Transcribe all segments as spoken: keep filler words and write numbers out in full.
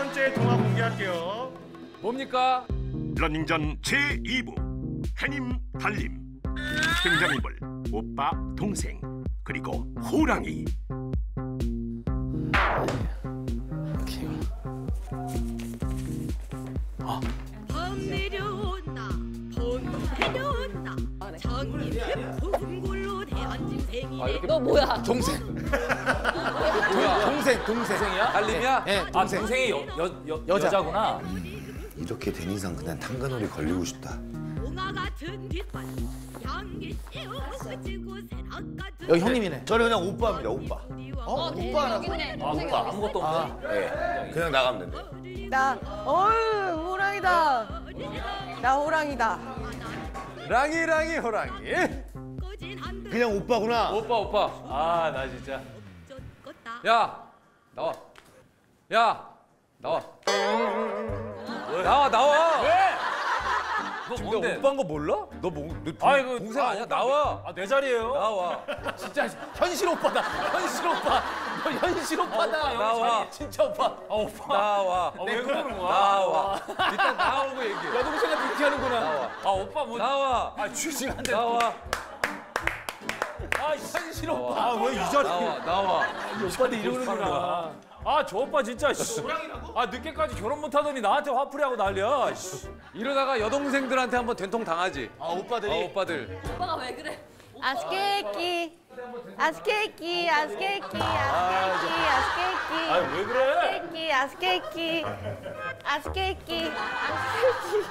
번째 동화 공개할게요. 뭡니까? 러닝전 제이 부 해님 달림. 등장인물 오빠 동생 그리고 호랑이. 봄 내려온다 봄 내려온다 장님의 붕골로 대한 짐승이네. 너 뭐야? 동생. 뭐야? 동생, 동생. 동생이야? 달림이야? 네, 아, 동생. 동생이 여, 여, 여, 여자. 여자구나. 이렇게 된 이상 그냥 탕가놀이 걸리고 싶다. 홍아 같은 뒷발 양기 씌우 그치고 새낙 같은 여기 형님이네. 저는 그냥 오빠입니다, 오빠. 어, 오빠라고? 아, 오빠 아무것도 없네. 네, 그냥 나가면 된대. 나, 어휴, 호랑이다. 나 호랑이다. 랑이, 랑이, 호랑이. 그냥 오빠구나. 오빠, 오빠. 아, 나 진짜. 야, 나와. 야, 나와. 나와, 나와. 왜? 너 지금 뭔데? 내 오빠인 거 몰라? 너 뭐, 너 동, 아, 이거 동생 아, 아니야? 나와. 아, 내 자리예요. 나와. 진짜 현실 오빠다. 현실 오빠. 너 현실 오빠다. 오빠, 나와. 진짜 오빠. 아, 오빠. 나와. 아, 왜 그러는 거야? 나와. 일단 나오고 얘기해. 여동생한테 이렇게 하는구나. 나와. 아, 오빠 뭐. 나와. 아, 취직한데. 나와. 아, 현실 오빠. 아, 왜 이 자리에. 나와, 나와. 오빠한테 이러는구나. 아, 저 오빠 진짜. 아, 늦게까지 결혼 못 하더니 나한테 화풀이하고 난리야. 이러다가 여동생들한테 한번 된통 당하지. 아, 오빠들이. 아, 오빠들. 오빠가 왜 그래? 아스케이키. 아스케이키, 아스케이키, 아스케이키, 아스케이키. 아, 왜 그래? 아스케이키, 아스케이키. 아스케이키, 아스케이키.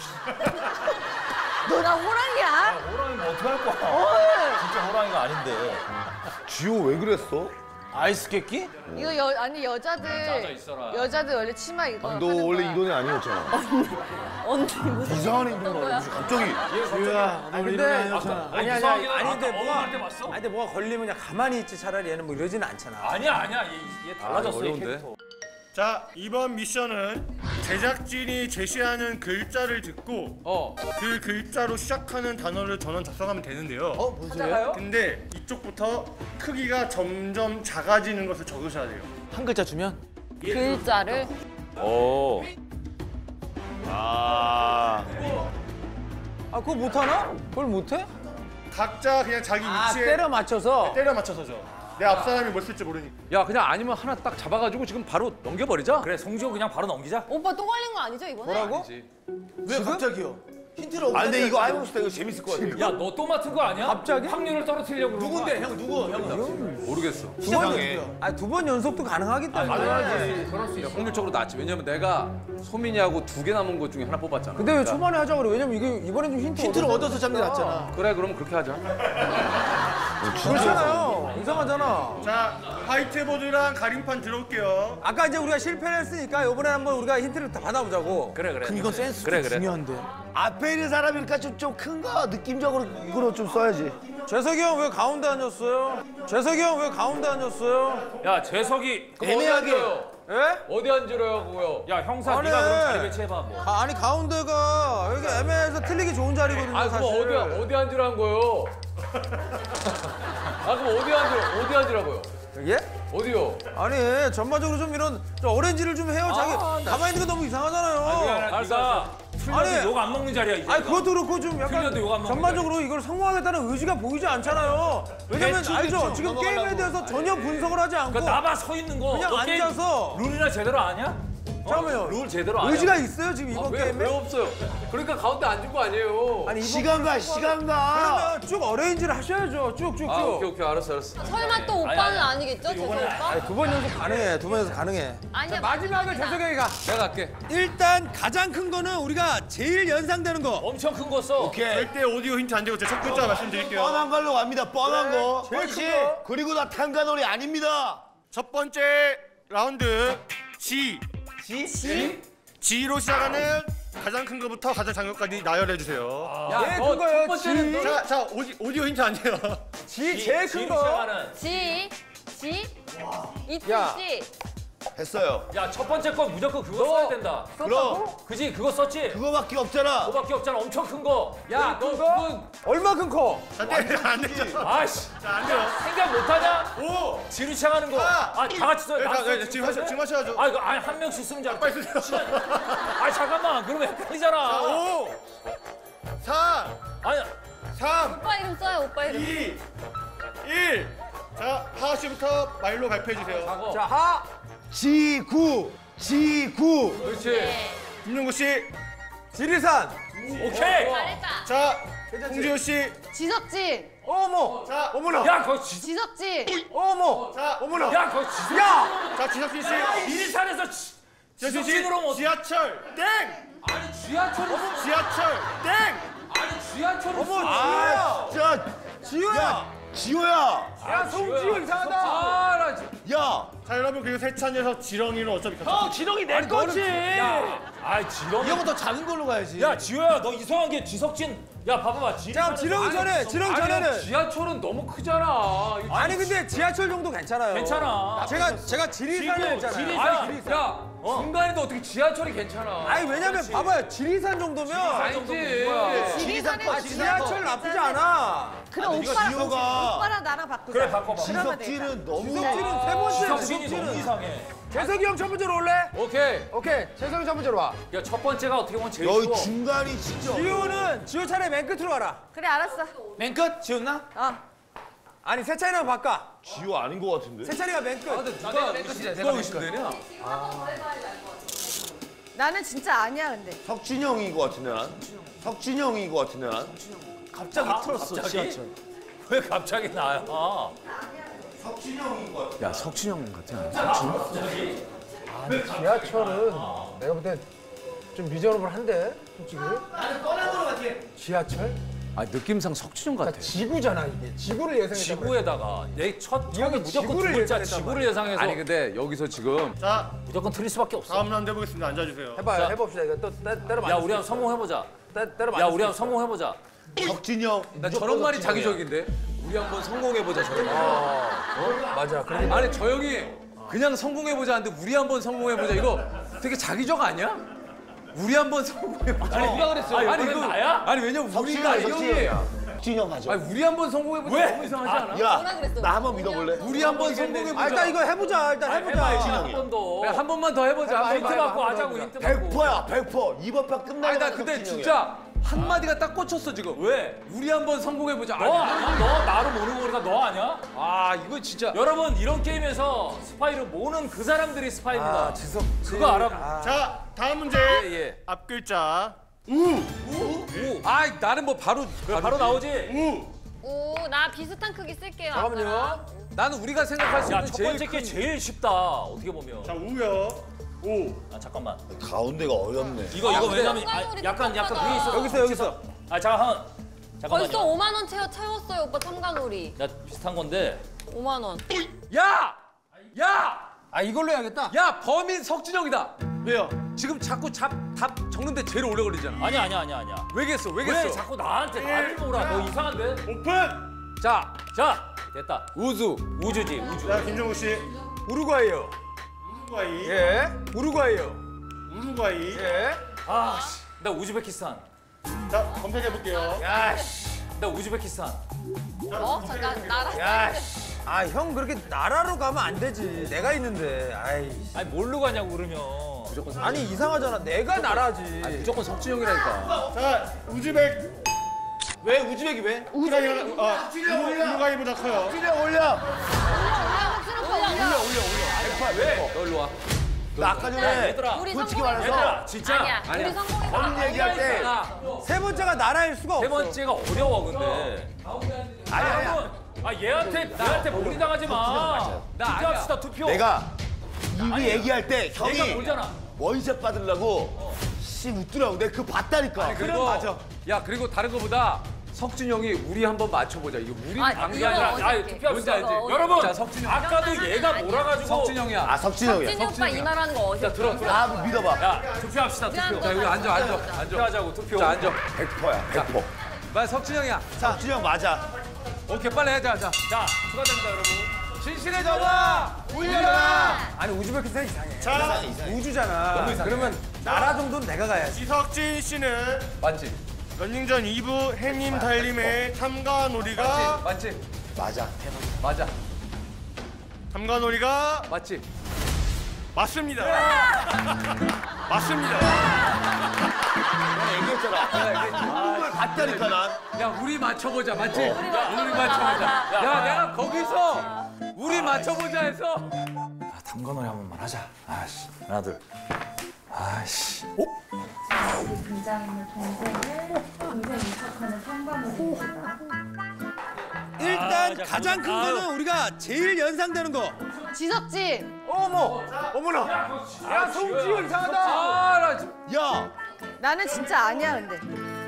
너 나 호랑이야? 호랑이면 어떡할 거야? 어휴. 진짜 호랑이가 아닌데. 지호 왜 그랬어? 아이스 깨끼? 이거 여, 아니 여자들 짜져 있어라. 여자들 원래 치마 이거 너 하는 원래 거야. 이런 애 아니었잖아. 언니 무슨 이상한 행동을 거야? 하고 갑자기. 지호야, 너 이런 애 아니었잖아. 아니, 아니, 이상하긴 아니, 하다. 근데 아까 뭐가, 어울릴 때 봤어? 아니, 근데 뭐가 걸리면 그냥 가만히 있지 차라리 얘는 뭐 이러진 않잖아. 아니야, 아니야. 얘, 얘 달라졌어, 아, 이 어려운데? 캐릭터. 자, 이번 미션은 제작진이 제시하는 글자를 듣고 어. 그 글자로 시작하는 단어를 전원 작성하면 되는데요. 어? 뭔 소리야? 근데 이쪽부터 크기가 점점 작아지는 것을 적으셔야 돼요. 한 글자 주면? 글자를 오. 아. 아, 그거 못하나? 그걸 못해? 각자 그냥 자기 아, 위치에 때려 맞춰서? 때려 맞춰서죠. 내 앞 사람이 뭘 쓸지 모르니까. 야, 그냥 아니면 하나 딱 잡아가지고 지금 바로 넘겨버리자. 그래, 송지호 그냥 바로 넘기자. 오빠 또 걸린 거 아니죠 이번에? 뭐라고? 아니지. 왜 갑자기요? 힌트를 아, 근데 이거 해봤을 때 이거 재밌을 것 같아. 야, 너 또 맡은 거 아니야? 갑자기? 확률을 떨어뜨리려고 그런 누군데? 거야? 형 누구? 형 모르겠어. 이상해. 아, 두 번 연속도 가능하기 때문에. 당연하지. 그럴 수 있어. 확률적으로 낫지. 왜냐면 내가 소민이하고 두 개 남은 것 중에 하나 뽑았잖아. 근데 왜 초반에 하자 그래? 왜냐면 이게 이번엔 좀 힌트 힌트를 얻어서 잡는 게 낫잖아. 그래, 그럼 그렇게 하자. 그렇잖아요. 이상하잖아. 자, 화이트보드랑 가림판 들어올게요. 아까 이제 우리가 실패를 했으니까 이번에 한번 우리가 힌트를 다 받아보자고. 그래, 그래. 그럼 이건 센스가 그래, 그래. 중요한데. 앞에 있는 사람이니까 좀 좀 큰 거 느낌적으로 이거로 좀 써야지. 재석이 형 왜 가운데 앉았어요? 재석이 형 왜 가운데 앉았어요? 야, 재석이. 그럼 애매하게. 어디 앉아요? 예? 어디 앉으려고요? 야, 형사, 아니. 네가 그럼 자리 배치해봐, 뭐. 아, 아니 가운데가 여기 애매해서 틀리기 좋은 자리거든요. 아, 사실. 그럼 어디, 어디 앉으라는 거예요? 아, 그럼 어디 앉으, 어디 앉으라고요? 예? 어디요? 아니 전반적으로 좀 이런 좀 오렌지를 좀 해요. 자기 나 가만히 있는 거 너무 이상하잖아요. 알았어. 아니, 틀려도 욕 안 먹는 자리야, 이제. 아니 그것도 그렇고 좀 약간 틀려도 욕안 먹는 전반적으로 이걸 성공하겠다는 의지가 보이지 않잖아요. 왜냐면 대충, 알죠? 대충 지금 넘어가려고. 게임에 대해서 전혀 분석을 하지 않고 그 나봐 서 있는 거. 그냥 너 게임 앉아서. 룰이나 제대로 아냐? 잠깐만요. 룰 제대로 아냐? 의지가 있어요 지금 이번 아, 왜, 게임에? 왜 없어요? 그러니까 가운데 앉은 거 아니에요. 아니 이번 시간 가, 시간 가. 그러면 쭉 어레인지를 하셔야죠. 쭉쭉쭉. 아, 오케이, 오케이. 알았어, 알았어. 설마 또 오빠는 아니겠죠? 재석 오빠? 두 번 연속 가능해. 두 번 연속 가능해. 아니야. 마지막에 재석이 가. 내가 갈게. 일단 가장 큰 거는 우리가 제일 연상되는 거. 엄청 큰 거 써. 오케이. 절대 오디오 힌트 안 되고 제 첫 글자 말씀드릴게요. 뻔한 걸로 갑니다. 뻔한 거. 제일 그렇지. 큰 거. 그리고 나 탕가놀이 아닙니다. 첫 번째 라운드 G. G? G? G로 시작하는 가장 큰 거부터 가장 작은 것까지 나열해 주세요. 야, 예, 너 그거예요, 첫 번째는 G. 너 자, 자 오디, 오디오 힌트 아니에요. G 제일 큰 G로 거. 시작하는. G G 이틀 야. G 했어요. 야, 첫 번째 건 무조건 그거 써야 된다. 그럼 그지? 그거 썼지? 그거밖에 없잖아. 그거밖에 없잖아. 엄청 큰 거. 야, 너 그건 얼마큼 커? 안 되죠. 아이씨. 안 돼요. 생각 못하냐? 오. 지루치 하는 거. 아, 다 같이 써요. 네, 나 다, 써, 네, 지금 하셔, 지금 하셔야죠. 아, 이거 아니, 한 명씩 쓰는 줄 알았어. 빨리 쓰세요. 아, 잠깐만. 그러면 헷갈리잖아. 오. 사. 아니, 삼. 오빠 이름 써요, 오빠 이름. 이. 일. 자, 하하 씨부터 말로 발표해 주세요. 작어. 자, 하. 지구, 지구. 그렇지. 김용구 씨. 지리산. 오케이. 잘했다. 자, 홍지효 씨. 지석진. 어머. 자, 어머나. 야, 그거 지, 지석진. 어머. 자, 어머나. 야, 그거 지, 야. 자, 지석진 씨. 미리산에서 지, 지석진 씨. 지석진으로 뭐. 지하철. 땡. 아니, 지하철이. 지하철. 땡. 아니, 지하철이. 어머, 아, 자, 지효야. 지호야. 야, 송지효 이상하다. 아, 나 지- 야. 자, 여러분 그리고 세찬에서 지렁이는 어차피 겹쳐. 지렁이 내 거지. 야, 아, 지렁이. 이거보다 더 작은 걸로 가야지. 야, 지효야, 너 이상한 게 지석진. 야, 봐봐봐. 지, 자, 지렁이 전에, 지렁이 전에는. 지하철은 너무 크잖아. 아니, 근데 지하철 정도 괜찮아요. 괜찮아. 제가, 제가 지리산을 했잖아요. 지리산. 아니, 지리산. 야, 중간에도 어떻게 지하철이 괜찮아? 아니, 왜냐면 봐봐요. 지리산 정도면. 아니지. 지리산 거, 아, 지리산 지하철 거. 나쁘지 않아. 그럼 이거 오빠, 지호가 오빠랑 나랑 바꾸자. 그래, 바꿔봐. 지석진은 너무. 지석진은 세 번째. 지석진이 너무 지석진은. 이상해. 재석이 형 첫 번째로 올래? 오케이. 오케이. 재석이 첫 번째로 와. 야, 첫 번째가 어떻게 보면 제일 너희 쉬워. 중간이 진짜. 지효는 지효 차례 맨 끝으로 가라. 그래, 알았어. 맨 끝? 지웠나? 어. 아니, 세찬이랑 바꿔. 지호 아닌 것 같은데. 세찬이가 맨 끝. 누가 누가 의심되냐? 나는 진짜 아니야, 근데. 석진이 형인 것 같은데 난. 석진이 형인 것 같은데 난. 갑자기 틀었어. 갑자기? 왜 갑자기 나야? 석진이 형인 것 같아. 야, 석진이 형 같아. 지하철은 내가 볼 때 좀 미저러블한데, 솔직히. 나는 뻔한 거 같아. 지하철? 아, 느낌상 석준형 같아. 지구잖아, 이게. 지구를 예상했단 말이야. 지구에다가 내 첫 처음에 형이 무조건 지구를 두 글자 예상했단 지구를 예상해서 아니 근데 여기서 지금 자, 무조건 틀릴 수밖에 없어. 다음 라운드 해보겠습니다. 앉아주세요. 해봐요, 자. 해봅시다. 이거 또 때, 때려 맞을 야, 수 우리 한번 있어. 성공해보자. 때, 때려 야, 맞을 우리 수 한번 있어. 성공해보자. 석진이 형. 나 저런 말이 자기적인데 우리 한번 성공해보자 저 형이. 맞아. 그래. 아니 저 형이 그냥 성공해보자 하는데 우리 한번 성공해보자 이거 되게 자기적 아니야? 우리 한번 성공해보자. 아니, 누가 그랬어? 아니 이번엔 이거 나야? 아니 왜냐면 우리가 이 형이 석진이 형 가죠. 아니 우리 한번 성공해보자 왜? 너무 이상하지 않아? 야, 나 한번 믿어볼래? 우리 한번 성공해보자. 아, 일단 이거 해보자. 일단 해보자. 한 번 더. 그래, 한 번만 더 해보자. 한 힌트 번만. 받고 하자고, 힌트 받고. 백 퍼야, 백 퍼. 이번 편 끝나고. 아니 나 근데 진짜 한 마디가 딱 꽂혔어 지금. 왜? 우리 한번 성공해보자. 너 아니, 아니야? 너 나를 모르는 거니까 너 아니야? 아 이거 진짜. 여러분, 이런 게임에서 스파이를 모는 그 사람들이 스파이입니다. 아, 지석. 그거 알아? 자, 다음 문제. 예, 예. 앞 글자. 아 나는 뭐 바로 그래, 바로 나오지? 오, 나 비슷한 크기 쓸게요. 잠깐만요. 아빠랑. 나는 우리가 생각할 수 야, 있는 첫 제일 번째 게 큰 제일 쉽다. 어떻게 보면. 자, 우요. 오. 아, 잠깐만. 가운데가 어렵네. 이거 이거 근데 왜냐면 아, 상관이 약간 약간 똑똑하다. 그게 있어. 여기 있어, 여기 있어. 아, 잠깐 잠깐만요. 벌써 오만 원 채워, 채웠어요, 오빠 참가놀이. 나 비슷한 건데. 오만 원. 야! 야! 아, 이걸로 해야겠다. 야 범인 석진형이다. 왜요? 지금 자꾸 잡, 답 적는데 제일 오래 걸리잖아. 아니야, 아니야, 아니야, 아니야. 왜겠어? 왜 왜겠어? 자꾸 나한테 나를 몰아? 너 이상한데? 오픈. 자, 자, 됐다. 우주. 우주지, 우주. 자, 김정우 씨. 우루과이요. 우루과이. 예. 우루과이요. 우루과이. 예. 아, 씨. 나 우즈베키스탄. 자, 검색해 볼게요. 야, 씨. 나 우즈베키스탄. 어? 잠깐, 나랑. 야, 씨. 아, 형 그렇게 나라로 가면 안 되지. 내가 있는데. 아이. 아니, 뭘로 가냐고 그러면. 무조건 석- 아니, 이상하잖아. 내가 나라지. 아니, 무조건 석진형이라니까. 자, 우즈벡. 왜 우즈벡이 왜? 우즈벡이 아, 우루과이보다 커요. 석진이 형 올려. 너 일로 와. 나 아까 전에 얘들아, 우리 솔직히 성공했어. 말해서 얘들아, 진짜. 아니야, 우리 성공했어. 범인 얘기할 때 세 번째가 나라일 수가 없어. 세 번째가 어려워, 근데. 아니 아니야. 여러분, 아, 얘한테, 얘한테 몰이 당하지 마. 나 투표합시다, 투표. 내가 이미 얘기할 때 얘가 형이 몰잖아. 원샷 받으려고 씨 웃더라고. 내가 그거 봤다니까. 그리고 맞아. 야 그리고 다른 거보다 석진 형이 우리 한번 맞춰보자. 이거 우리 아, 관계 이거 아니라. 아니, 어떡해. 투표합시다. 뭔지 알지? 여러분, 자, 석진이 형. 아까도 얘가 몰아가지고. 석진 형이야. 아 석진이 형이야. 진이 오빠 이 말하는 거 어디서 들어, 들어. 나 믿어봐. 야, 투표합시다, 투표. 자 여기 앉아 앉아 앉아. 투표하자고, 투표. 자 앉아. 백 퍼야. 백 퍼. 빨리 석진 형이야. 석진이 형 맞아. 오케이 빨리 해. 자 자. 자, 추가됩니다, 여러분. 진실해져라. 울려라. 아니 우즈베키스탄 이상해. 자, 우주잖아. 그러면 나라 정도는 내가 가야지. 지석진 씨는 맞지? 런닝전 이 부 해님 달림의 탐가놀이가 맞지? 맞아. 맞아. 탐가놀이가 맞지? 맞습니다. 맞습니다. 맞다니까 난. 야 우리 맞춰보자 맞지? 우리 맞춰보자. 야 내가 거기서 우리 맞춰보자 해서 아, 탐관놀이 한 번만 하자. 아씨 하나 둘. 아씨. 등장인물 동생을 동생 이척하는 탐관놀이입니다. 일단 가장 큰 거는 우리가 제일 연상되는 거. 지석진. 어머, 어머나. 야 송지효 이상하다. 아나 지금 야, 나는 진짜 아니야 근데.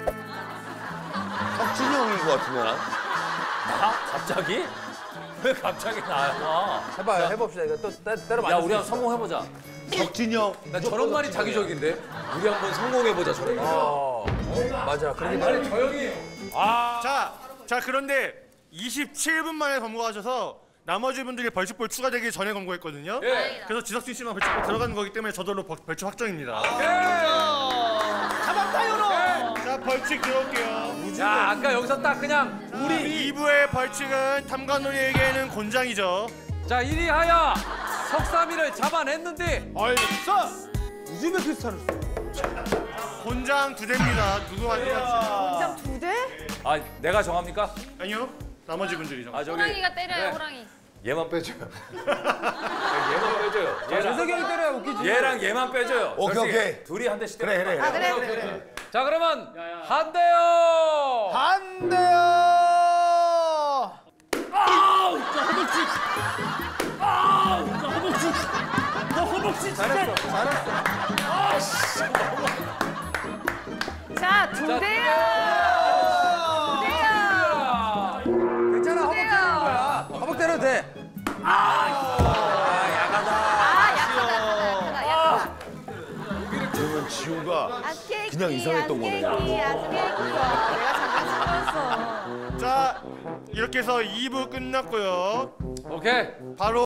석진이 형인 것 같은데 난. 나? 갑자기? 왜 갑자기 나야? 해봐요, 해봅시다. 이거 또 때, 때려 맞을 야 수 우리 한번 있어. 성공해보자. 석진이 형. 나 저런 말이 자기적인데? 우리 한번 성공해보자 저런 말. 어, 맞아. 그러긴 해. 아니 저 형이 자, 자 그런데 이십칠 분 만에 검거하셔서 나머지 분들이 벌칙볼 추가되기 전에 검거했거든요. 예. 그래서 지석진 씨만 벌칙볼 들어가는 거기 때문에 저절로 벌- 벌칙 확정입니다. 잡았다 요로. 자, 벌칙 들어올게요. 야 아까 여기서 딱 그냥 우리 이 부의 벌칙은 탐관놀이에게는 곤장이죠. 자 일 위 하야 석삼이를 잡아냈는데 얼싸. 우즈베키스탄을 곤장 두 대입니다. 누구한테 할지. 그냥 두 대? 아 내가 정합니까? 아니요. 나머지 분들이 정. 아 저기 호랑이가 때려요 네. 호랑이. 얘만 빼줘요. 얘만 빼줘요. 얘랑 재석이 형이 때려야 웃기지. 얘랑 얘만 빼줘요. 오케이, 솔직히 오케이. 둘이 한 대씩 그래, 그래, 아 그래 그래. 자 그러면 한 대요. 안 돼요. 자, 두 대야. 두 대야. 괜찮아. 허벅 때리는 거야. 허벅 때려도 돼. 아, 약하다. 약하다. 약하다. 그러면 지호가 아케이키, 그냥 이상했던 거네. 아케이키, 아케이키. 내가 장난치면서. 자, 이렇게 해서 이 부 끝났고요. 오케이. 바로